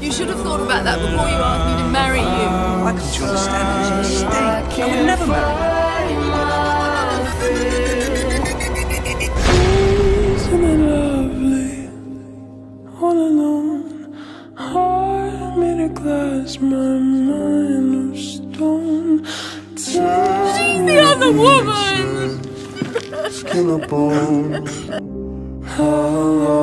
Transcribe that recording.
You should have thought about that before you asked me to marry you. Why can't you understand that it's a mistake? I would never marry you. Isn't it lovely? All alone, heart made of glass, my mind of stone. She's the other woman! Skin or bone. How